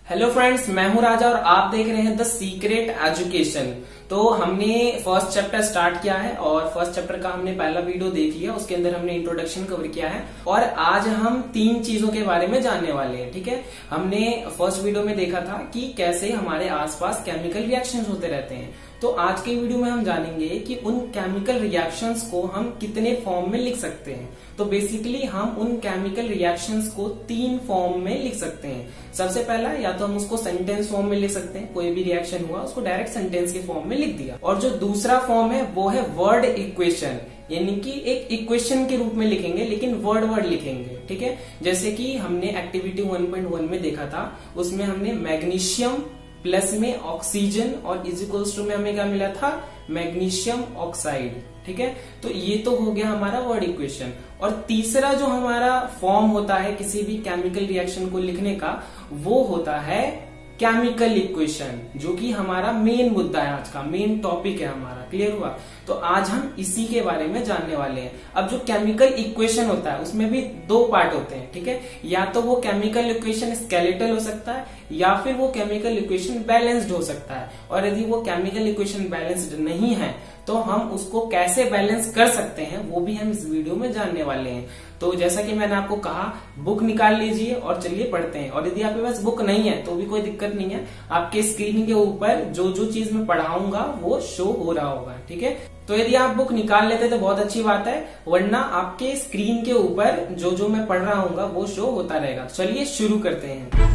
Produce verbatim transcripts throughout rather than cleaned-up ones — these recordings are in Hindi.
हेलो फ्रेंड्स, मैं हूं राजा और आप देख रहे हैं द सीक्रेट एजुकेशन। तो हमने फर्स्ट चैप्टर स्टार्ट किया है और फर्स्ट चैप्टर का हमने पहला वीडियो देख लिया, उसके अंदर हमने इंट्रोडक्शन कवर किया है और आज हम तीन चीजों के बारे में जानने वाले हैं। ठीक है, हमने फर्स्ट वीडियो में देखा था कि कैसे हमारे आसपास केमिकल रिएक्शंस होते रहते हैं। तो आज के वीडियो में हम जानेंगे कि उन केमिकल रिएक्शंस को हम कितने फॉर्म में लिख सकते हैं। तो बेसिकली हम उन केमिकल रिएक्शंस को तीन फॉर्म में लिख सकते हैं। सबसे पहला, या तो हम उसको सेंटेंस फॉर्म में लिख सकते हैं, कोई भी रिएक्शन हुआ उसको डायरेक्ट सेंटेंस के फॉर्म में लिख दिया। और जो दूसरा फॉर्म है वो है वर्ड इक्वेशन, यानी कि एक इक्वेशन के रूप में लिखेंगे लेकिन वर्ड वर्ड लिखेंगे। ठीक है, जैसे कि हमने एक्टिविटी वन पॉइंट वन में देखा था, उसमें हमने मैग्नीशियम प्लस में ऑक्सीजन और इज इक्वल्स टू में हमें क्या मिला था, मैग्नीशियम ऑक्साइड। ठीक है, तो ये तो हो गया हमारा वर्ड इक्वेशन। और तीसरा जो हमारा फॉर्म होता है किसी भी केमिकल रिएक्शन को लिखने का, वो होता है केमिकल इक्वेशन, जो कि हमारा मेन मुद्दा है, आज का मेन टॉपिक है हमारा। क्लियर हुआ? तो आज हम इसी के बारे में जानने वाले हैं। अब जो केमिकल इक्वेशन होता है उसमें भी दो पार्ट होते हैं। ठीक है, या तो वो केमिकल इक्वेशन स्केलेटल हो सकता है या फिर वो केमिकल इक्वेशन बैलेंस्ड हो सकता है। और यदि वो केमिकल इक्वेशन बैलेंस्ड नहीं है तो हम उसको कैसे बैलेंस कर सकते हैं वो भी हम इस वीडियो में जानने वाले हैं। तो जैसा कि मैंने आपको कहा, बुक निकाल लीजिए और चलिए पढ़ते हैं। और यदि आपके पास बुक नहीं है तो भी कोई दिक्कत नहीं है, आपके स्क्रीन के ऊपर जो जो चीज मैं पढ़ाऊंगा वो शो हो रहा होगा। ठीक है, तो यदि आप बुक निकाल लेते तो बहुत अच्छी बात है, वरना आपके स्क्रीन के ऊपर जो जो मैं पढ़ रहा हूँ वो शो होता रहेगा। चलिए शुरू करते हैं।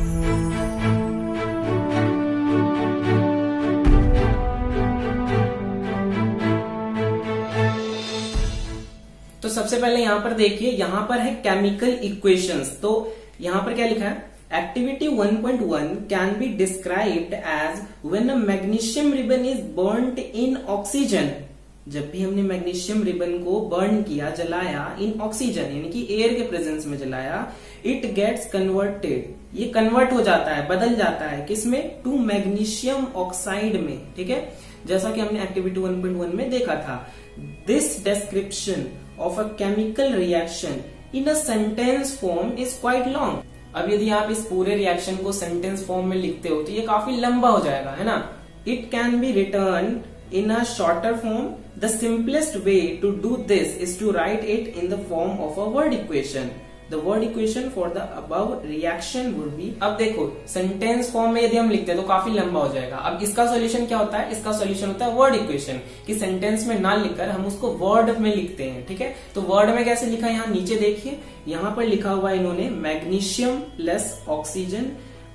तो सबसे पहले यहाँ पर देखिए, यहाँ पर है केमिकल इक्वेशंस। तो यहाँ पर क्या लिखा है, activity one point one can be described as when a magnesium ribbon is burned in oxygen. जब भी हमने मैग्नीशियम रिबन को बर्न किया, जलाया, इन ऑक्सीजन यानी कि एयर के प्रेजेंस में जलाया, इट गेट्स कन्वर्टेड, ये कन्वर्ट हो जाता है, बदल जाता है किसमें, टू मैग्नीशियम ऑक्साइड में। ठीक है, जैसा कि हमने एक्टिविटी वन पॉइंट वन में देखा था। This description of a chemical reaction in a sentence form is quite long। अब यदि आप इस पूरे रिएक्शन को सेंटेंस फॉर्म में लिखते हो तो ये काफी लंबा हो जाएगा, है ना। It can be written in a shorter form। The simplest way to do this is to write it in the form of a word equation। The word equation for the above reaction would be। अब देखो, सेंटेंस फॉर्म में यदि हम लिखते हैं तो काफी लंबा हो जाएगा। अब इसका सॉल्यूशन क्या होता है, इसका सॉल्यूशन होता है वर्ड इक्वेशन, कि सेंटेंस में ना लिखकर हम उसको वर्ड में लिखते हैं। ठीक है, तो वर्ड में कैसे लिखा है, यहाँ नीचे देखिए, यहाँ पर लिखा हुआ है इन्होंने मैग्नीशियम प्लस ऑक्सीजन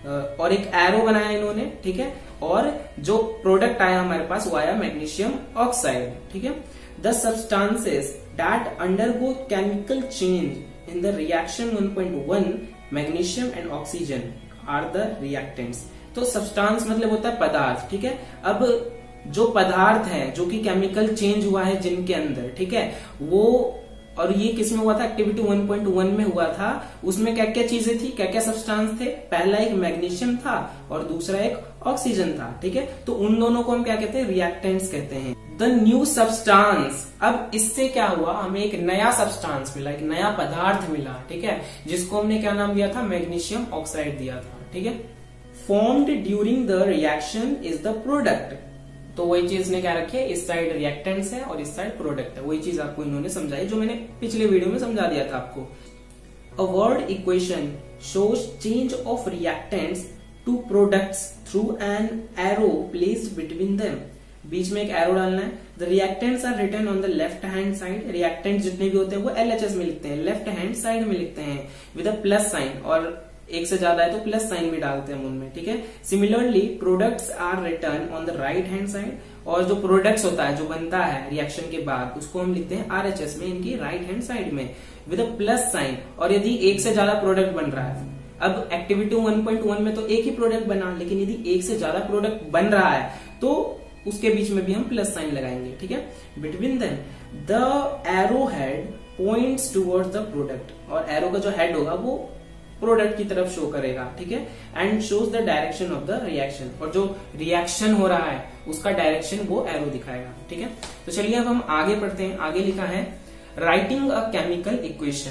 और एक एरो बनाया इन्होंने। ठीक है, और जो प्रोडक्ट आया हमारे पास वो आया मैग्नीशियम ऑक्साइड। ठीक है, the substances that undergo chemical change in the reaction one point one, magnesium and oxygen are the reactants। तो सब्सटेंस मतलब होता है पदार्थ। ठीक है, अब जो पदार्थ है जो कि केमिकल चेंज हुआ है जिनके अंदर, ठीक है, वो, और ये किसमें हुआ था, एक्टिविटी वन पॉइंट वन में हुआ था। उसमें क्या क्या चीजें थी, क्या क्या सब्सटेंस थे, पहला एक मैग्नीशियम था और दूसरा एक ऑक्सीजन था। ठीक है, तो उन दोनों को हम क्या कहते हैं, रिएक्टेंट्स कहते हैं। द न्यू सब्सटेंस, अब इससे क्या हुआ, हमें एक नया सब्सटेंस मिला, एक नया पदार्थ मिला। ठीक है, जिसको हमने क्या नाम दिया था, मैग्नीशियम ऑक्साइड दिया था। ठीक है, formed during the reaction is the product. तो वही चीज ने क्या रखी है, इस साइड रिएक्टेंट्स है और इस साइड प्रोडक्ट है। वही चीज आपको इन्होंने समझाई जो मैंने पिछले वीडियो में समझा दिया था आपको। A word equation shows change of reactants to products through an arrow placed between them. बीच में एक एरो डालना है। The reactants are written on the left hand side. Reactants जितने भी होते हैं वो एलएचएस में लिखते हैं, लेफ्ट हैंड साइड में लिखते हैं विद अ प्लस साइन, और एक से ज्यादा है तो प्लस साइन भी डालते हैं उनमें। ठीक है, similarly products are return on the right hand side, और जो प्रोडक्ट्स होता है, जो बनता है रिएक्शन के बाद, उसको हम लिखते हैं आरएचएस में, इनकी राइट हैंड साइड में विद अ प्लस साइन। और यदि एक से ज्यादा प्रोडक्ट बन रहा है, अब एक्टिविटी वन पॉइंट वन में तो एक ही प्रोडक्ट बना, लेकिन यदि एक से ज्यादा प्रोडक्ट बन रहा है तो उसके बीच में भी हम प्लस साइन लगाएंगे। ठीक है, between them the arrow head points towards the product, और एरो का जो हेड होगा वो प्रोडक्ट की तरफ शो करेगा। ठीक है, and shows the direction of the reaction, और जो रिएक्शन हो रहा है उसका डायरेक्शन वो एरो दिखाएगा। ठीक है, तो चलिए अब हम आगे पढ़ते हैं। आगे लिखा है राइटिंग अ केमिकल इक्वेशन।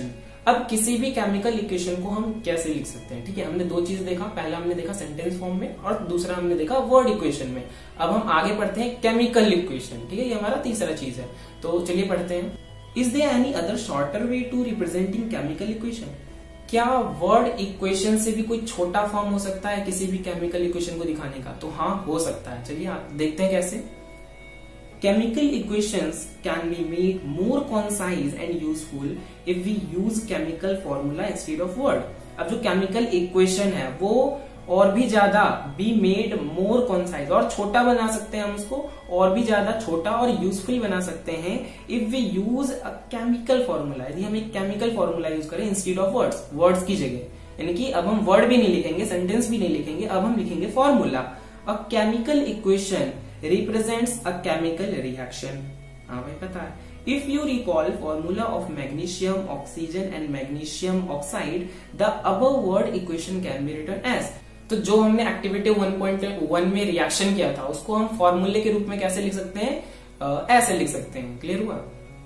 अब किसी भी केमिकल इक्वेशन को हम कैसे लिख सकते हैं, ठीक है। हमने दो चीज देखा, पहला हमने देखा सेंटेंस फॉर्म में और दूसरा हमने देखा वर्ड इक्वेशन में। अब हम आगे पढ़ते हैं केमिकल इक्वेशन, ठीक है, ये हमारा तीसरा चीज है। तो चलिए पढ़ते हैं। Is there any other shorter way to representing chemical equation? क्या वर्ड इक्वेशन से भी कोई छोटा फॉर्म हो सकता है किसी भी केमिकल इक्वेशन को दिखाने का? तो हाँ, हो सकता है। चलिए आप देखते हैं कैसे। Chemical equations can be made more concise and useful if we use chemical formula instead of word. अब जो chemical equation है वो और भी ज्यादा be made more concise, और छोटा बना सकते हैं हम उसको, और भी ज्यादा छोटा और यूजफुल बना सकते हैं if we use a chemical formula, यदि हम एक chemical formula यूज करें instead of words, words की जगह। यानी कि अब हम वर्ड भी नहीं लिखेंगे, सेंटेंस भी नहीं लिखेंगे, अब हम लिखेंगे formula. A chemical equation represents a chemical reaction. हाँ भाई पता है। If you recall formula of magnesium, oxygen and magnesium oxide, the above word equation can be written as. तो जो हमने एक्टिविटी वन पॉइंट वन में रिएक्शन किया था उसको हम फॉर्मूले के रूप में कैसे लिख सकते हैं? uh, ऐसे लिख सकते हैं। क्लियर हुआ?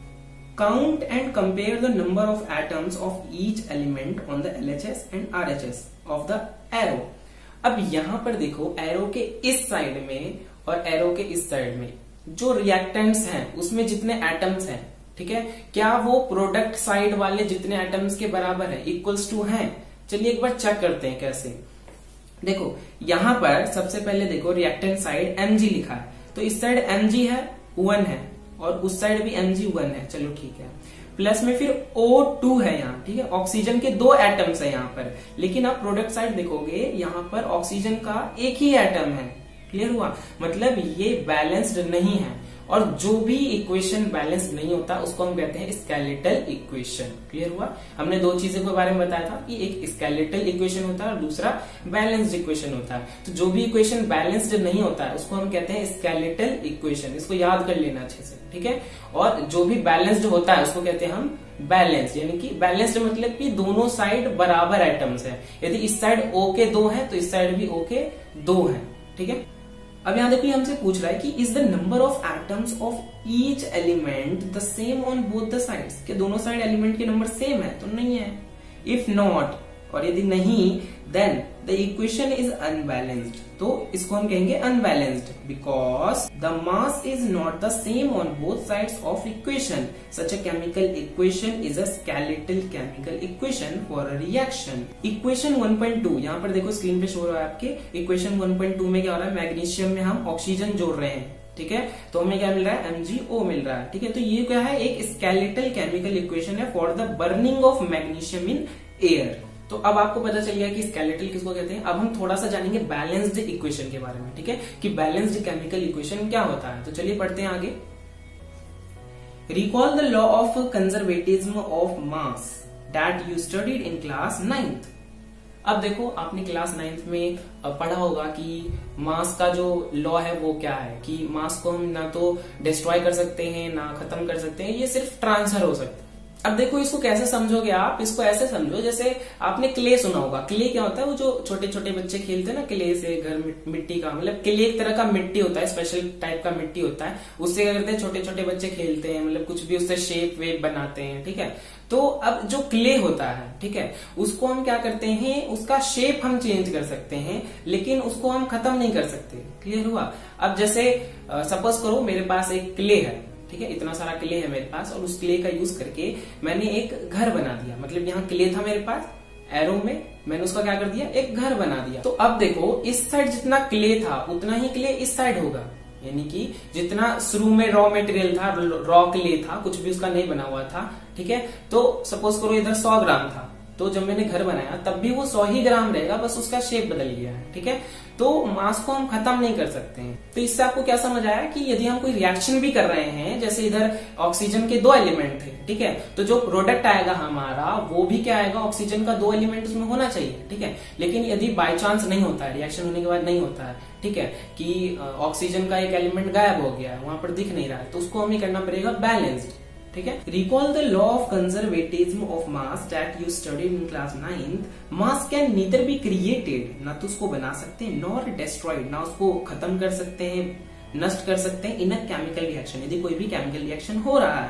Count and compare the number of atoms of each element on the L H S and R H S of the arrow. अब यहां पर देखो, एरो के इस साइड में और एरो के इस साइड में जो रिएक्टेंट्स हैं उसमें जितने एटम्स हैं, ठीक है, क्या वो प्रोडक्ट साइड वाले जितने एटम्स के बराबर है, इक्वल्स टू हैं? चलिए एक बार चेक करते हैं कैसे। देखो यहां पर सबसे पहले देखो रिएक्टेंट साइड Mg लिखा है, तो इस साइड Mg है वन है और उस साइड भी Mg वन है। चलो ठीक है। प्लस में फिर O टू है यहाँ, ठीक है, ऑक्सीजन के दो एटम्स है यहाँ पर, लेकिन आप प्रोडक्ट साइड देखोगे यहाँ पर ऑक्सीजन का एक ही एटम है। क्लियर हुआ? मतलब ये बैलेंस्ड नहीं है, और जो भी इक्वेशन बैलेंस्ड नहीं होता उसको हम कहते हैं स्केलेटल इक्वेशन। क्लियर हुआ? हमने दो चीजों के बारे में बताया था कि एक स्केलेटल इक्वेशन होता है और दूसरा बैलेंस्ड इक्वेशन होता है। तो जो भी इक्वेशन बैलेंस्ड नहीं होता है उसको हम कहते हैं स्केलेटल इक्वेशन। इसको याद कर लेना अच्छे से, ठीक है। और जो भी बैलेंस्ड होता है उसको कहते हैं हम बैलेंस्ड, यानी कि बैलेंस्ड मतलब कि दोनों साइड बराबर एटम्स है। यदि इस साइड O के दो है तो इस साइड भी O के दो है, ठीक है। अब यहां देखो, हमसे पूछ रहा है कि is the number of atoms of each element the same on both the sides? कि दोनों साइड एलिमेंट के नंबर सेम है? तो नहीं है। इफ नॉट, और यदि नहीं, then the equation is unbalanced. तो इसको हम कहेंगे unbalanced because the mass is not the same on both sides of equation. Such a chemical equation is a skeletal chemical equation for a reaction. Equation one point two यहाँ पर देखो स्क्रीन पे शो हो रहा है आपके। इक्वेशन वन पॉइंट टू में क्या हो रहा है? मैग्नीशियम में हम ऑक्सीजन जोड़ रहे हैं, ठीक है, तो हमें क्या मिल रहा है? एम जी ओ मिल रहा है, ठीक है। तो ये क्या है? एक स्केलेटल केमिकल इक्वेशन है for the burning of magnesium in air. तो अब आपको पता चल गया कि स्केलेटल किसको कहते हैं। अब हम थोड़ा सा जानेंगे बैलेंस्ड इक्वेशन के बारे में, ठीक है, कि बैलेंस्ड केमिकल इक्वेशन क्या होता है। तो चलिए पढ़ते हैं आगे। Recall the law of conservatism of mass that you studied in class ninth. अब देखो, आपने क्लास नाइन्थ में पढ़ा होगा कि मास का जो लॉ है वो क्या है, कि मास को हम ना तो डिस्ट्रॉय कर सकते हैं ना खत्म कर सकते हैं, ये सिर्फ ट्रांसफर हो सकता है। अब देखो इसको कैसे समझोगे आप? इसको ऐसे समझो जैसे आपने क्ले सुना होगा। क्ले क्या होता है? वो जो छोटे छोटे बच्चे खेलते हैं ना क्ले से, घर मिट्टी का, मतलब क्ले एक तरह का मिट्टी होता है, स्पेशल टाइप का मिट्टी होता है, उससे क्या करते हैं छोटे छोटे बच्चे खेलते हैं, मतलब कुछ भी उससे शेप वेप बनाते हैं, ठीक है। तो अब जो क्ले होता है, ठीक है, उसको हम क्या करते हैं? उसका शेप हम चेंज कर सकते हैं, लेकिन उसको हम खत्म नहीं कर सकते। क्लियर हुआ? अब जैसे सपोज करो मेरे पास एक क्ले है, ठीक है, इतना सारा क्ले है मेरे पास, और उस क्ले का यूज करके मैंने एक घर बना दिया। मतलब यहाँ क्ले था मेरे पास, एरो में मैंने उसका क्या कर दिया? एक घर बना दिया। तो अब देखो इस साइड जितना क्ले था उतना ही क्ले इस साइड होगा, यानी कि जितना शुरू में रॉ मटेरियल था, रॉ क्ले था, कुछ भी उसका नहीं बना हुआ था, ठीक है। तो सपोज करो इधर सौ ग्राम था, तो जब मैंने घर बनाया तब भी वो सौ ही ग्राम रहेगा, बस उसका शेप बदल गया है, ठीक है। तो मास को हम खत्म नहीं कर सकते हैं। तो इससे आपको क्या समझ आया कि यदि हम कोई रिएक्शन भी कर रहे हैं, जैसे इधर ऑक्सीजन के दो एलिमेंट थे, ठीक है, तो जो प्रोडक्ट आएगा हमारा वो भी क्या आएगा? ऑक्सीजन का दो एलिमेंट उसमें होना चाहिए, ठीक है। लेकिन यदि बाय चांस नहीं होता है, रिएक्शन होने के बाद नहीं होता है, ठीक है, कि ऑक्सीजन का एक एलिमेंट गायब हो गया है, वहां पर दिख नहीं रहा है, तो उसको हमें करना पड़ेगा बैलेंस्ड, ठीक है। Recall the law of conservatism of mass that you studied in class ninth. Mass can neither be created, ना तो उसको बना सकते हैं, नॉर डिस्ट्रॉयड, ना उसको खत्म कर सकते हैं, नष्ट कर सकते हैं, इन अ केमिकल रिएक्शन, यदि कोई भी केमिकल रिएक्शन हो रहा है,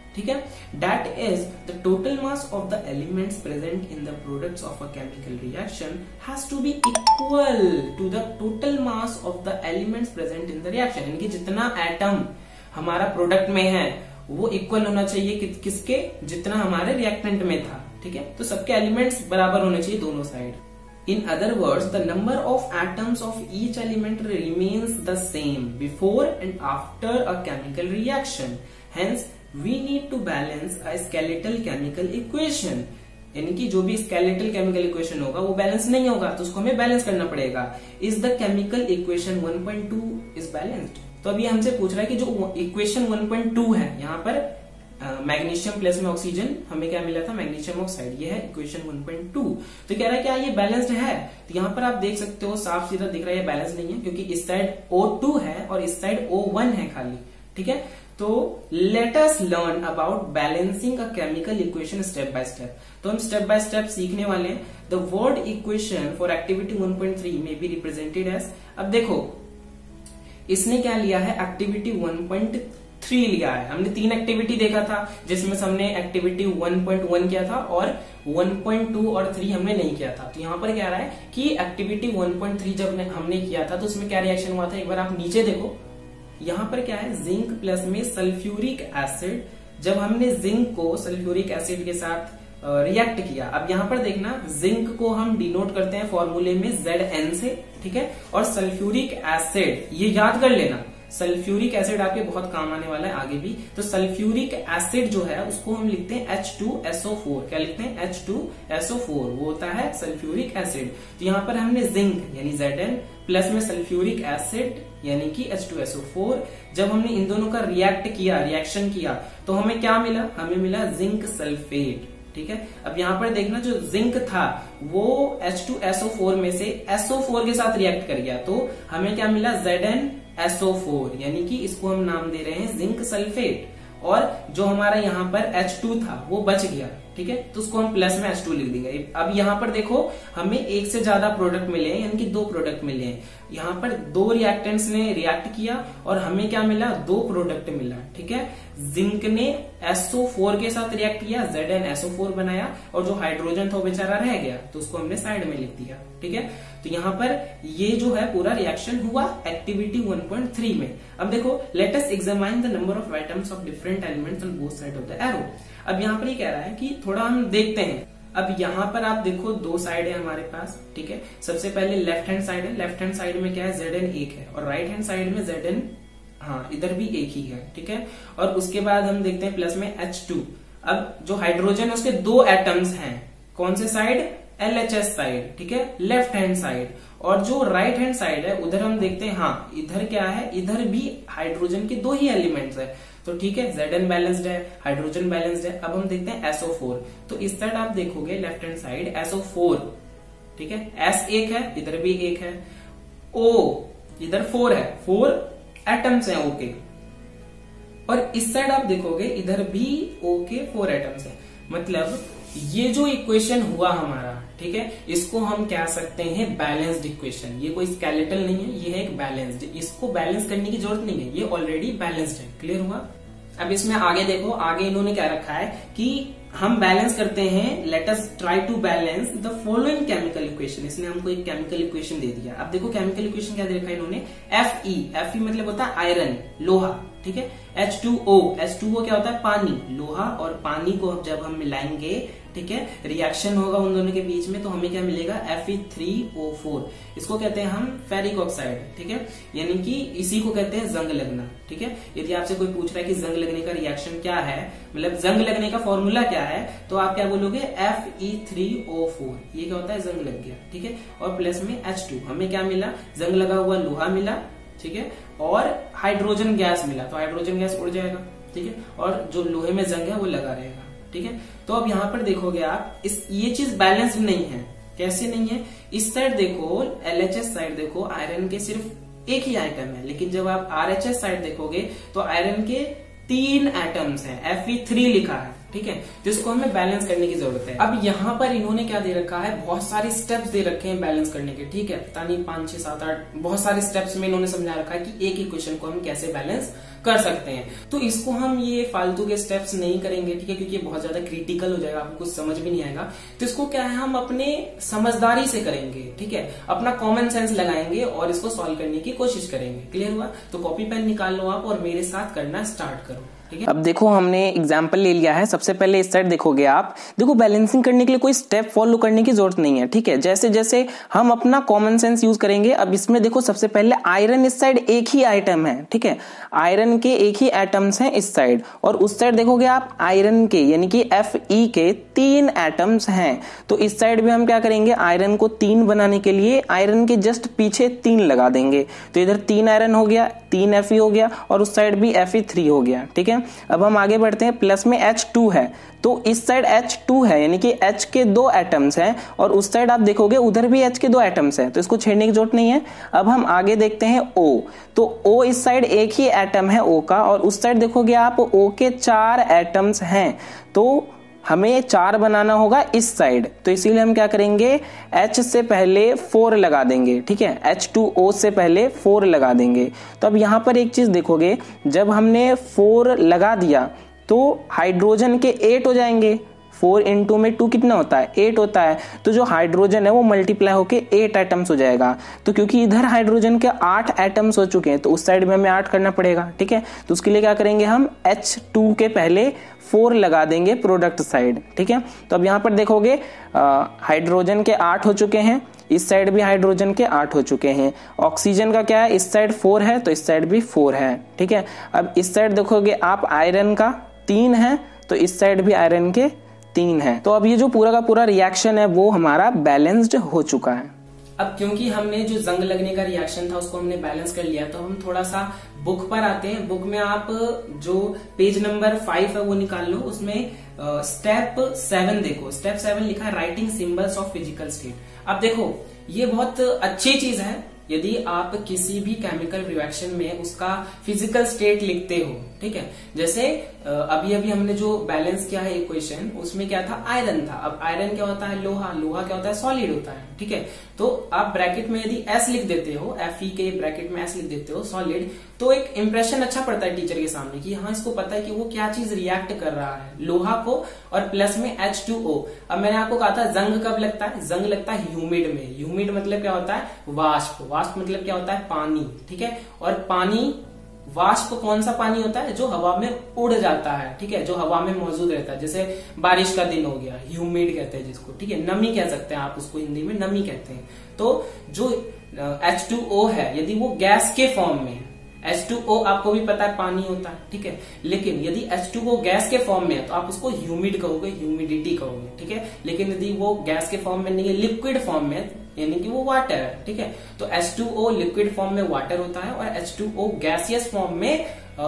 ठीक है। That is the total mass of the elements present in the products of a chemical reaction has to be equal to the total mass of the elements present in the reaction, यानी कि जितना एटम हमारा प्रोडक्ट में है वो इक्वल होना चाहिए कि, किसके, जितना हमारे रिएक्टेंट में था, ठीक है। तो सबके एलिमेंट्स बराबर होने चाहिए दोनों side. In other words, the number of atoms of each element remains the same before and after a chemical reaction. Hence, we need to balance a skeletal chemical equation. यानी कि जो भी skeletal chemical equation होगा वो बैलेंस नहीं होगा, तो उसको हमें बैलेंस करना पड़ेगा। Is the chemical equation one point two is balanced? तो अभी हमसे पूछ रहा है कि जो इक्वेशन वन पॉइंट टू है, यहाँ पर मैग्नीशियम प्लस में ऑक्सीजन हमें क्या मिला था, मैग्नीशियम ऑक्साइड, ये है इक्वेशन वन पॉइंट टू। तो कह रहा है क्या ये बैलेंस्ड है? तो यहाँ पर आप देख सकते हो साफ सीधा दिख रहा है ये बैलेंस नहीं है, क्योंकि इस साइड ओ टू है और इस साइड ओ वन है खाली, ठीक है। तो let us learn about balancing a chemical equation step by step. तो हम स्टेप बाय स्टेप सीखने वाले हैं। The word equation for activity one point three में बी रिप्रेजेंटेड एज, अब देखो इसने क्या लिया है, एक्टिविटी वन पॉइंट थ्री लिया है। हमने तीन एक्टिविटी देखा था जिसमें हमने एक्टिविटी वन पॉइंट वन किया था और वन पॉइंट टू और थ्री हमने नहीं किया था। तो यहाँ पर कह रहा है कि एक्टिविटी वन पॉइंट थ्री जब हमने किया था तो उसमें क्या रिएक्शन हुआ था, एक बार आप नीचे देखो। यहाँ पर क्या है, जिंक प्लस में सल्फ्यूरिक एसिड, जब हमने जिंक को सल्फ्यूरिक एसिड के साथ रिएक्ट किया। अब यहाँ पर देखना, जिंक को हम डिनोट करते हैं फॉर्मूले में जेड एन से, ठीक है। और सल्फ्यूरिक एसिड ये याद कर लेना, सल्फ्यूरिक एसिड आपके बहुत काम आने वाला है आगे भी। तो सल्फ्यूरिक एसिड जो है उसको हम लिखते हैं H two S O four. क्या लिखते हैं, H two S O four, वो होता है सल्फ्यूरिक एसिड। तो यहाँ पर हमने जिंक यानी जेड एन प्लस में सल्फ्यूरिक एसिड यानी कि H two S O four, जब हमने इन दोनों का रिएक्ट किया, रिएक्शन किया, तो हमें क्या मिला, हमें मिला जिंक सल्फेट, ठीक है। अब यहाँ पर देखना, जो जिंक था वो H two S O four में से एस ओ फोर के साथ रिएक्ट कर गया, तो हमें क्या मिला, Z N S O four, यानी कि इसको हम नाम दे रहे हैं जिंक सल्फेट। और जो हमारा यहाँ पर एच टू था वो बच गया, ठीक है, तो उसको हम प्लस में एच टू लिख देंगे। अब यहाँ पर देखो हमें एक से ज्यादा प्रोडक्ट मिले हैं, यानी कि दो प्रोडक्ट मिले हैं। यहाँ पर दो रिएक्टेंट्स ने रिएक्ट किया और हमें क्या मिला, दो प्रोडक्ट मिला, ठीक है। जिंक ने एस ओ फोर के साथ रिएक्ट किया, Z N S O four बनाया, और जो हाइड्रोजन था वो बेचारा रह गया, तो उसको हमने साइड में लिख दिया, ठीक है। तो यहाँ पर ये जो है पूरा रिएक्शन हुआ एक्टिविटी वन पॉइंट थ्री में। अब देखो, let us examine the number of atoms of different elements on both side of the arrow. अब यहाँ पर ये कह रहा है कि थोड़ा हम देखते हैं। अब यहाँ पर आप देखो दो साइड है हमारे पास, ठीक है। सबसे पहले लेफ्ट हैंड साइड है, लेफ्ट हैंड साइड में क्या है, जेड एन एक है, और राइट हैंड साइड में जेड एन, हाँ इधर भी एक ही है, ठीक है। और उसके बाद हम देखते हैं प्लस में एच टू। अब जो हाइड्रोजन है उसके दो एटम्स हैं, कौन से side, L H S side, ठीक है, लेफ्ट हैंड साइड। और जो राइट हैंड साइड है उधर हम देखते हैं, हाँ इधर क्या है, इधर भी हाइड्रोजन के दो ही एलिमेंट्स है, तो ठीक है, जेड एन बैलेंस्ड है, हाइड्रोजन बैलेंस्ड है। अब हम देखते हैं एस ओ फोर, तो इस साइड आप देखोगे left hand side S O four, ठीक है, एस एक है, इधर भी एक है, ओ इधर फोर है, फोर एटम्स हैं ओ के। और इस साइड आप देखोगे इधर भी ओ के फोर एटम्स हैं। मतलब ये जो इक्वेशन हुआ हमारा, ठीक है, इसको हम कह सकते हैं बैलेंस्ड इक्वेशन। ये कोई स्केलेटल नहीं है, ये है एक बैलेंस्ड। इसको बैलेंस करने की जरूरत नहीं है, ये ऑलरेडी बैलेंस्ड है। क्लियर हुआ? अब इसमें आगे देखो, आगे इन्होंने क्या रखा है कि हम बैलेंस करते हैं, let us try to balance the following chemical equation. इसने हमको एक केमिकल इक्वेशन दे दिया। अब देखो केमिकल इक्वेशन क्या दे रखा है इन्होंने, एफ ई, एफ ई मतलब होता है आयरन, लोहा, ठीक है। H two O, H two O क्या होता है, पानी, लोहा और पानी को जब हम मिलाएंगे, ठीक है, रिएक्शन होगा उन दोनों के बीच में, तो हमें क्या मिलेगा, F E three O four. इसको कहते हैं हम फेरिक ऑक्साइड, ठीक है, यानी कि इसी को कहते हैं जंग लगना, ठीक है। यदि आपसे कोई पूछ रहा है कि जंग लगने का रिएक्शन क्या है, मतलब जंग लगने का फॉर्मूला क्या है, तो आप क्या बोलोगे, F E three O four, ये क्या होता है, जंग लग गया, ठीक है। और प्लस में एच टू, हमें क्या मिला, जंग लगा हुआ लोहा मिला, ठीक है, और हाइड्रोजन गैस मिला, तो हाइड्रोजन गैस उड़ जाएगा, ठीक है, और जो लोहे में जंग है वो लगा रहेगा, ठीक है। तो अब यहाँ पर देखोगे आप, इस ये चीज बैलेंस्ड नहीं है। कैसे नहीं है, इस साइड देखो, एल एच एस साइड देखो, आयरन के सिर्फ एक ही आइटम है, लेकिन जब आप आर एच एस साइड देखोगे तो आयरन के तीन एटम्स हैं, एफ ई थ्री लिखा है, ठीक है। तो इसको हमें बैलेंस करने की जरूरत है। अब यहाँ पर इन्होंने क्या दे रखा है, बहुत सारे स्टेप्स दे रखे हैं बैलेंस करने के, ठीक है। पता नहीं पांच छह सात आठ बहुत सारे स्टेप्स में इन्होंने समझा रखा है कि एक इक्वेशन को हम कैसे बैलेंस कर सकते हैं। तो इसको हम ये फालतू के स्टेप्स नहीं करेंगे, ठीक है, क्योंकि ये बहुत ज्यादा क्रिटिकल हो जाएगा, आपको कुछ समझ भी नहीं आएगा। तो इसको क्या है, हम अपने समझदारी से करेंगे, ठीक है, अपना कॉमन सेंस लगाएंगे और इसको सॉल्व करने की कोशिश करेंगे। क्लियर हुआ? तो कॉपी पेन निकाल लो आप और मेरे साथ करना स्टार्ट करो, ठीक है। अब देखो हमने एग्जाम्पल ले लिया है। सबसे पहले इस साइड देखोगे आप, देखो बैलेंसिंग करने के लिए कोई स्टेप फॉलो करने की जरूरत नहीं है, ठीक है। जैसे जैसे हम अपना कॉमन सेंस यूज करेंगे। अब इसमें देखो सबसे पहले आयरन इस साइड एक ही आइटम है, ठीक है, आयरन के एक ही एटम्स हैं इस साइड, और उस साइड देखोगे आप आयरन के यानी कि एफ ई के तीन एटम्स हैं। तो इस साइड भी हम क्या करेंगे, आयरन को तीन बनाने के लिए आयरन के जस्ट पीछे तीन लगा देंगे। तो इधर तीन आयरन हो गया, तीन एफ ई हो गया, और उस साइड भी एफ ई थ्री हो गया, ठीक है। अब हम आगे बढ़ते हैं। प्लस में एच टू है, तो इस साइड एच टू है यानी कि H के दो एटम्स हैं, और उस साइड आप देखोगे उधर भी H के दो एटम्स हैं, तो इसको छेड़ने की जरूरत नहीं है। अब हम आगे देखते हैं O, तो O इस साइड एक ही एटम है O का, और उस साइड देखोगे आप O के चार एटम्स हैं, तो हमें चार बनाना होगा इस साइड। तो इसीलिए हम क्या करेंगे, H से पहले फोर लगा देंगे, ठीक है, एच टू ओ से पहले फोर लगा देंगे। तो अब यहां पर एक चीज देखोगे, जब हमने फोर लगा दिया तो हाइड्रोजन के एट हो जाएंगे। फोर इंटू में टू कितना होता है, एट होता है। तो जो हाइड्रोजन है वो मल्टीप्लाई होके एट एटम्स हो जाएगा। तो क्योंकि इधर हाइड्रोजन के आठ एटम्स हो चुके हैं, तो उस साइड में हमें आठ करना पड़ेगा, ठीक है। तो उसके लिए क्या करेंगे, हम एच टू के पहले फोर लगा देंगे प्रोडक्ट साइड, ठीक है। तो अब यहाँ पर देखोगे हाइड्रोजन के आठ हो चुके हैं, इस साइड भी हाइड्रोजन के आठ हो चुके हैं। ऑक्सीजन का क्या है, इस साइड फोर है तो इस साइड भी फोर है, ठीक है। अब इस साइड देखोगे आप आयरन का तीन है, तो इस साइड भी आयरन के तीन है। तो अब ये जो पूरा का पूरा रिएक्शन है वो हमारा बैलेंस्ड हो चुका है। अब क्योंकि हमने जो जंग लगने का रिएक्शन था उसको हमने बैलेंस कर लिया, तो हम थोड़ा सा बुक पर आते हैं। बुक में आप जो पेज नंबर फाइव है वो निकाल लो, उसमें स्टेप सेवन देखो। स्टेप सेवन लिखा है writing symbols of physical state. अब देखो ये बहुत अच्छी चीज है यदि आप किसी भी केमिकल रिएक्शन में उसका फिजिकल स्टेट लिखते हो, ठीक है। जैसे अभी अभी हमने जो बैलेंस किया है इक्वेशन, उसमें क्या था, आयरन था। अब आयरन क्या होता है, लोहा। लोहा क्या होता है, सॉलिड होता है, ठीक है। तो आप ब्रैकेट में यदि एस लिख देते हो, एफ ई के ब्रैकेट में एस लिख देते हो, सॉलिड, तो एक इंप्रेशन अच्छा पड़ता है टीचर के सामने कि हाँ इसको पता है कि वो क्या चीज रिएक्ट कर रहा है, लोहा को, और प्लस में एच टू ओ। अब मैंने आपको कहा था जंग कब लगता है, जंग लगता है ह्यूमिड में। ह्यूमिड मतलब क्या होता है, वाष्प। वाष्प मतलब क्या होता है, पानी, ठीक है। और पानी, वाष्प कौन सा पानी होता है, जो हवा में उड़ जाता है, ठीक है, जो हवा में मौजूद रहता है। जैसे बारिश का दिन हो गया, ह्यूमिड कहते हैं जिसको, ठीक है, नमी कह सकते हैं आप उसको, हिंदी में नमी कहते हैं। तो जो एच टू ओ है यदि वो गैस के फॉर्म में, एच टू ओ आपको भी पता है पानी होता है, ठीक है, लेकिन यदि एच टू ओ गैस के फॉर्म में है तो आप उसको ह्यूमिड कहोगे, ह्यूमिडिटी कहोगे, ठीक है। लेकिन यदि वो गैस के फॉर्म में नहीं है, लिक्विड फॉर्म में, यानी कि वो वाटर है, ठीक है, तो H two O liquid form में वाटर होता है, और H two O gaseous form में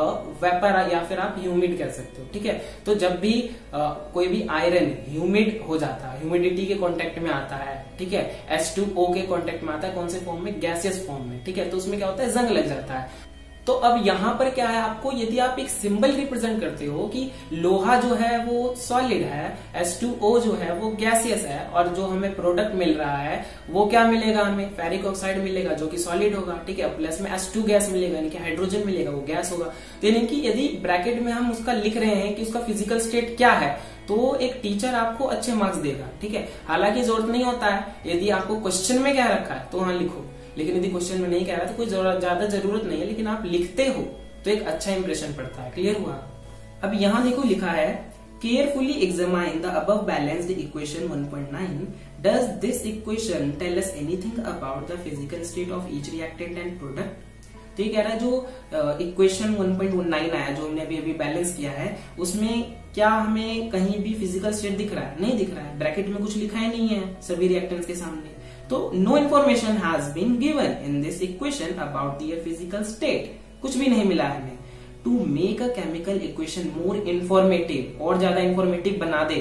वेपर या फिर आप ह्यूमिड कह सकते हो, ठीक है। तो जब भी आ, कोई भी आयरन ह्यूमिड हो जाता है, ह्यूमिडिटी के कांटेक्ट में आता है, ठीक है, एच टू ओ के कांटेक्ट में आता है, कौन से फॉर्म में, गैसियस फॉर्म में, ठीक है, तो उसमें क्या होता है, जंग लग जाता है। तो अब यहां पर क्या है, आपको यदि आप एक सिंबल रिप्रेजेंट करते हो कि लोहा जो है वो सॉलिड है, एच टू ओ जो है वो गैसियस है, और जो हमें प्रोडक्ट मिल रहा है वो क्या मिलेगा, हमें फेरिक ऑक्साइड मिलेगा जो कि सॉलिड होगा, ठीक है, प्लस में एच टू गैस मिलेगा यानी कि हाइड्रोजन मिलेगा, वो गैस होगा। तो यानी कि यदि ब्रैकेट में हम उसका लिख रहे हैं कि उसका फिजिकल स्टेट क्या है, तो एक टीचर आपको अच्छे मार्क्स देगा, ठीक है। हालांकि जरूरत नहीं होता है, यदि आपको क्वेश्चन में क्या रखा है तो हाँ लिखो, लेकिन यदि क्वेश्चन में नहीं कह रहा तो कोई ज्यादा जरूरत नहीं है, लेकिन आप लिखते हो तो एक अच्छा इंप्रेशन पड़ता है। क्लियर हुआ? अब यहाँ देखो लिखा है carefully examine the above balanced equation one point nine. Does this equation tell us anything about the physical state of each reactant and product? तो ये कह रहा है जो equation one point one nine आया जो हमने अभी अभी बैलेंस किया है, उसमें क्या हमें कहीं भी फिजिकल स्टेट दिख रहा है? नहीं दिख रहा है, ब्रैकेट में कुछ लिखा ही नहीं है सभी रिएक्टेंट्स के सामने। तो no information has been given in this equation about their physical state, कुछ भी नहीं मिला हमें। To make a chemical equation more informative, और ज्यादा इन्फॉर्मेटिव बना दे,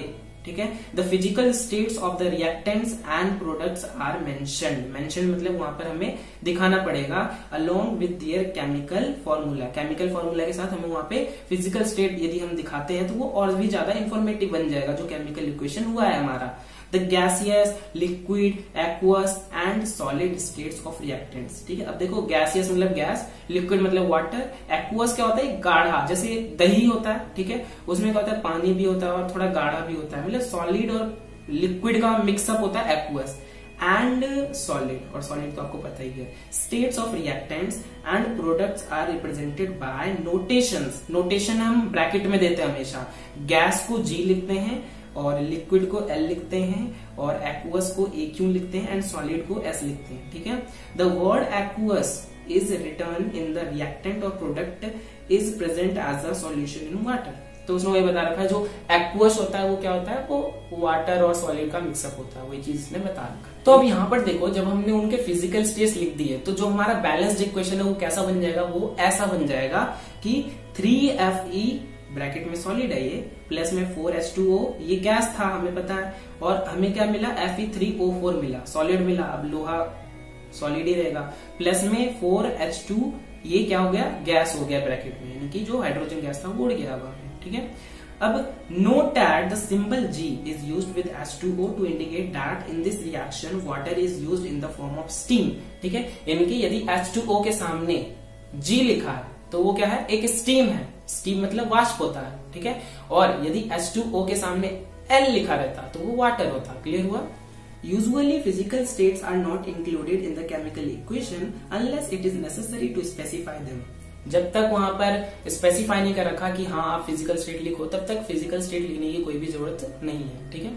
ठीक है। The physical states of the reactants and products are mentioned. Mention मतलब वहां पर हमें दिखाना पड़ेगा along with their chemical formula. Chemical formula के साथ हमें वहां पे फिजिकल स्टेट यदि हम दिखाते हैं तो वो और भी ज्यादा इंफॉर्मेटिव बन जाएगा जो केमिकल इक्वेशन हुआ है हमारा। The gaseous, liquid, aqueous and solid states of reactants, ठीक है। अब देखो गैसियस मतलब गैस, लिक्विड मतलब वाटर, एक्वस क्या होता है गाढ़ा, जैसे दही होता है, ठीक है, उसमें क्या होता है पानी भी होता है और थोड़ा गाढ़ा भी होता है, मतलब सॉलिड और लिक्विड का मिक्सअप होता है एक्वस। एंड सॉलिड, और सॉलिड तो आपको पता ही है। States of reactants and products are represented by notations. Notation हम ब्रैकेट में देते हैं हमेशा। गैस को जी लिखते हैं और लिक्विड को एल लिखते हैं और एक्वस को ए क्यू लिखते हैं एंड सॉलिड को एस लिखते हैं, ठीक है। The word aqueous is return in the reactant और product is present as a solution in water. तो उसने वही बता रखा है जो एक्वस होता है वो क्या होता है, वो वाटर और सॉलिड का मिक्सअप होता है, वही चीज इसने बता रखा है। तो अब यहाँ पर देखो जब हमने उनके फिजिकल स्टेट्स लिख दिए तो जो हमारा बैलेंस्ड इक्वेशन है वो कैसा बन जाएगा, वो ऐसा बन जाएगा कि थ्री एफ ई ब्रैकेट में सॉलिड है ये, प्लस में फोर एच टू ओ, ये गैस था हमें पता है, और हमें क्या मिला F E three O four मिला, सॉलिड मिला। अब लोहा सॉलिड ही रहेगा, प्लस में फोर एच टू, ये क्या हो गया गैस हो गया ब्रैकेट में, यानी कि जो हाइड्रोजन गैस था वो उड़ गया अब, ठीक है। अब note that the symbol G is used with H two O to indicate that in this reaction water is used in the form of steam, ठीक है। यानी कि यदि एच टू ओ के सामने G लिखा है तो वो क्या है, एक स्टीम है। स्टीम मतलब वाष्प होता है, ठीक है। और यदि एच टू ओ के सामने L लिखा रहता तो वो वाटर होता। क्लियर हुआ। Usually physical states are not included in the chemical equation unless it is necessary to specify them. जब तक वहां पर स्पेसिफाई नहीं कर रखा कि हाँ आप फिजिकल स्टेट लिखो, तब तक फिजिकल स्टेट लिखने की कोई भी जरूरत नहीं है, ठीक है।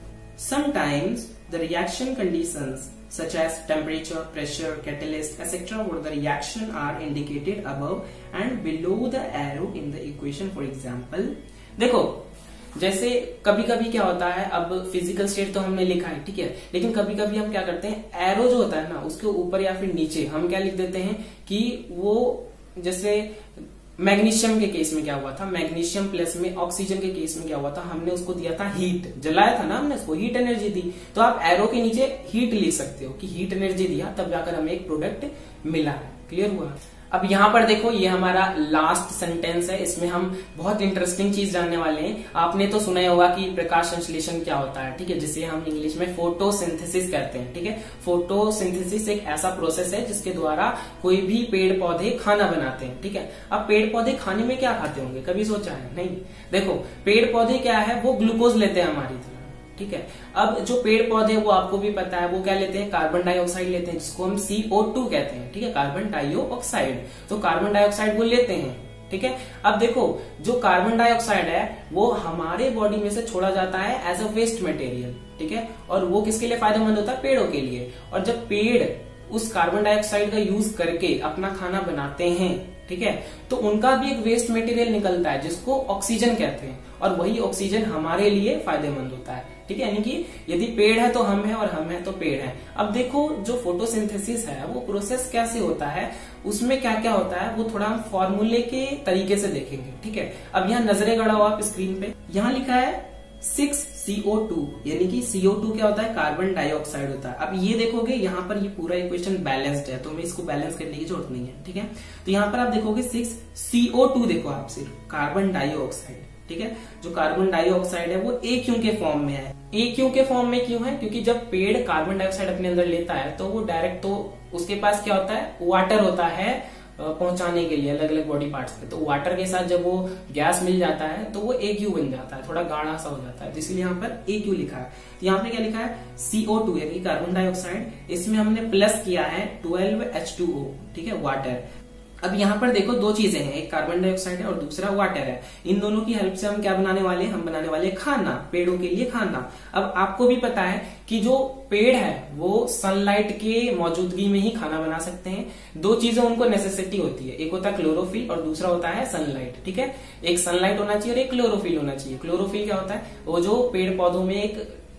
Sometimes the reaction conditions such as temperature, pressure, catalyst, et cetera for the reaction are indicated above and below the arrow in the equation. For example, देखो जैसे कभी कभी क्या होता है, अब फिजिकल स्टेट तो हमने लिखा है, ठीक है, लेकिन कभी कभी हम क्या करते हैं, एरो जो होता है ना उसके ऊपर या फिर नीचे हम क्या लिख देते हैं कि वो, जैसे मैग्नीशियम के केस में क्या हुआ था, मैग्नीशियम प्लस में ऑक्सीजन के केस में क्या हुआ था, हमने उसको दिया था हीट, जलाया था ना हमने उसको, हीट एनर्जी दी। तो आप एरो के नीचे हीट लिख सकते हो कि हीट एनर्जी दिया तब जाकर हमें एक प्रोडक्ट मिला है। क्लियर हुआ। अब यहाँ पर देखो ये हमारा लास्ट सेंटेंस है, इसमें हम बहुत इंटरेस्टिंग चीज जानने वाले हैं। आपने तो सुना ही होगा कि प्रकाश संश्लेषण क्या होता है, ठीक है, जिसे हम इंग्लिश में फोटोसिंथेसिस कहते हैं, ठीक है। फोटोसिंथेसिस एक ऐसा प्रोसेस है जिसके द्वारा कोई भी पेड़ पौधे खाना बनाते हैं, ठीक है। अब पेड़ पौधे खाने में क्या खाते होंगे, कभी सोचा है? नहीं। देखो पेड़ पौधे क्या है, वो ग्लूकोज लेते हैं हमारी तरह, ठीक है। अब जो पेड़ पौधे वो आपको भी पता है वो क्या लेते हैं, कार्बन डाइऑक्साइड लेते हैं, जिसको हम सी ओ टू कहते हैं, ठीक है, कार्बन डाइऑक्साइड। तो कार्बन डाइऑक्साइड वो लेते हैं, ठीक है। अब देखो जो कार्बन डाइऑक्साइड है वो हमारे बॉडी में से छोड़ा जाता है एज अ वेस्ट मटेरियल, ठीक है, और वो किसके लिए फायदेमंद होता है, पेड़ों के लिए। और जब पेड़ उस कार्बन डाइऑक्साइड का यूज करके अपना खाना बनाते हैं, ठीक है, तो उनका भी एक वेस्ट मटेरियल निकलता है जिसको ऑक्सीजन कहते हैं, और वही ऑक्सीजन हमारे लिए फायदेमंद होता है, ठीक है। यानी कि यदि पेड़ है तो हम हैं और हम हैं तो पेड़ है। अब देखो जो फोटोसिंथेसिस है वो प्रोसेस कैसे होता है, उसमें क्या क्या होता है वो थोड़ा हम फॉर्मूले के तरीके से देखेंगे, ठीक है। अब यहाँ नजरें गड़ाओ आप स्क्रीन पे, यहाँ लिखा है सिक्स सी ओ टू, यानी कि सी ओ टू क्या होता है, कार्बन डाइऑक्साइड होता है। अब ये देखोगे यहाँ पर ये पूरा इक्वेशन बैलेंस्ड है, तो हमें इसको बैलेंस करने की जरूरत नहीं है, ठीक है। तो यहाँ पर आप देखोगे सिक्स सी ओ टू, देखो आप सिर्फ कार्बन डाइऑक्साइड, ठीक है। जो कार्बन डाइऑक्साइड है वो ए क्यू के फॉर्म में है। ए क्यू के फॉर्म में क्यों है, क्योंकि जब पेड़ कार्बन डाइऑक्साइड अपने अंदर लेता है तो वो डायरेक्ट, तो उसके पास क्या होता है, वाटर होता है पहुंचाने के लिए अलग अलग बॉडी पार्ट्स पे। तो वाटर के साथ जब वो गैस मिल जाता है तो वो ए क्यू बन जाता है, थोड़ा गाढ़ा सा हो जाता है, तो इसलिए यहाँ पर ए क्यू लिखा है। तो यहाँ पे क्या लिखा है, सी ओ टू यानी कार्बन डाइऑक्साइड, इसमें हमने प्लस किया है ट्वेल्व एच टू ओ, ठीक है, वाटर। अब यहाँ पर देखो दो चीजें हैं, एक कार्बन डाइऑक्साइड है और दूसरा वाटर है। इन दोनों की हेल्प से हम क्या बनाने वाले हैं, हम बनाने वाले खाना, पेड़ों के लिए खाना। अब आपको भी पता है कि जो पेड़ है वो सनलाइट के मौजूदगी में ही खाना बना सकते हैं। दो चीजें उनको नेसेसिटी होती है, एक होता है क्लोरोफिल और दूसरा होता है सनलाइट, ठीक है। एक सनलाइट होना चाहिए और एक क्लोरोफिल होना चाहिए। क्लोरोफिल क्या होता है, वो जो पेड़ पौधों में एक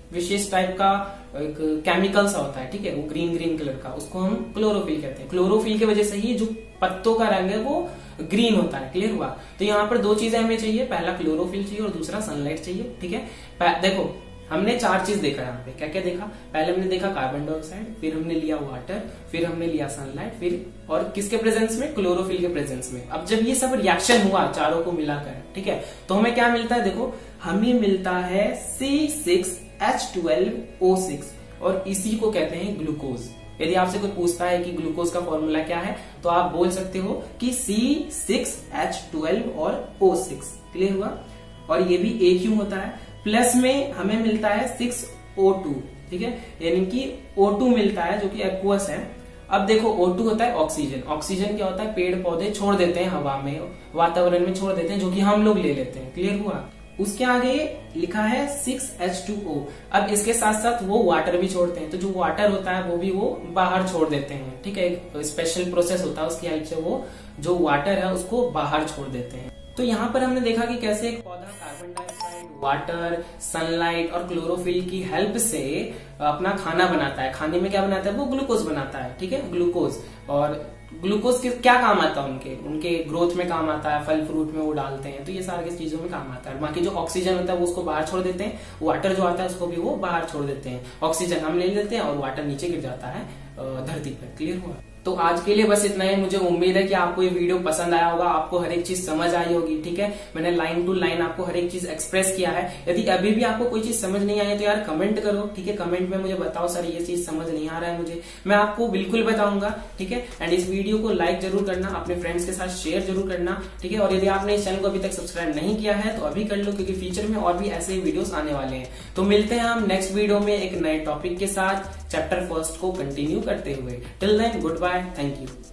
विशेष टाइप का एक केमिकल सा होता है, ठीक है, वो ग्रीन ग्रीन कलर का, उसको हम क्लोरोफिल कहते हैं। क्लोरोफिल की वजह से ही जो पत्तों का रंग है वो ग्रीन होता है। क्लियर हुआ? तो यहाँ पर दो चीजें हमें चाहिए, पहला क्लोरोफिल चाहिए और दूसरा सनलाइट चाहिए। ठीक है, देखो हमने चार चीज देखा यहाँ पे, क्या क्या देखा? पहले हमने देखा कार्बन डाइऑक्साइड, फिर हमने लिया वाटर, फिर हमने लिया सनलाइट, फिर और किसके प्रेजेंस में? क्लोरोफिल के प्रेजेंस में। अब जब ये सब रिएक्शन हुआ चारों को मिलाकर, ठीक है, तो हमें क्या मिलता है? देखो हमें मिलता है C six H twelve O six और इसी को कहते हैं ग्लूकोज। यदि आपसे कोई पूछता है कि ग्लूकोज का फॉर्मूला क्या है, तो आप बोल सकते हो कि सी सिक्स एच ट्वेल्व और ओ सिक्स। क्लियर हुआ? और ये भी एक क्यों होता है? प्लस में हमें मिलता है सिक्स ओ टू, ठीक है, यानी कि ओ टू मिलता है जो कि एक्वस है। अब देखो ओ टू होता है ऑक्सीजन। ऑक्सीजन क्या होता है? पेड़ पौधे छोड़ देते हैं हवा में, वातावरण में छोड़ देते हैं, जो कि हम लोग ले लेते हैं। क्लियर हुआ? उसके आगे लिखा है सिक्स एच टू ओ। अब इसके साथ साथ वो वाटर भी छोड़ते हैं, तो जो वाटर होता है वो भी वो बाहर छोड़ देते हैं। ठीक है, एक स्पेशल प्रोसेस होता है, उसकी हेल्प से वो जो वाटर है उसको बाहर छोड़ देते हैं। तो यहाँ पर हमने देखा कि कैसे एक पौधा कार्बन डाइऑक्साइड, वाटर, सनलाइट और क्लोरोफिल की हेल्प से अपना खाना बनाता है। खाने में क्या बनाता है? वो ग्लूकोज बनाता है। ठीक है, ग्लूकोज। और ग्लूकोज के क्या काम आता है? उनके उनके ग्रोथ में काम आता है, फल फ्रूट में वो डालते हैं, तो ये सारी चीजों में काम आता है। बाकी जो ऑक्सीजन होता है वो उसको बाहर छोड़ देते हैं, वाटर जो आता है उसको भी वो बाहर छोड़ देते हैं। ऑक्सीजन हम ले लेते हैं और वाटर नीचे गिर जाता है धरती पर। क्लियर हुआ? तो आज के लिए बस इतना ही। मुझे उम्मीद है कि आपको ये वीडियो पसंद आया होगा, आपको हर एक चीज समझ आई होगी। ठीक है, मैंने लाइन टू लाइन आपको हर एक चीज एक्सप्रेस किया है। यदि अभी भी आपको कोई चीज समझ नहीं आई तो यार कमेंट करो। ठीक है, कमेंट में मुझे बताओ सर ये चीज समझ नहीं आ रहा है मुझे, मैं आपको बिल्कुल बताऊंगा। ठीक है, एंड इस वीडियो को लाइक जरूर करना, अपने फ्रेंड्स के साथ शेयर जरूर करना। ठीक है, और यदि आपने इस चैनल को अभी तक सब्सक्राइब नहीं किया है तो अभी कर लो, क्योंकि फ्यूचर में और भी ऐसे वीडियोस आने वाले हैं। तो मिलते हैं हम नेक्स्ट वीडियो में एक नए टॉपिक के साथ, चैप्टर फर्स्ट को कंटिन्यू करते हुए। Till then good bye, thank you.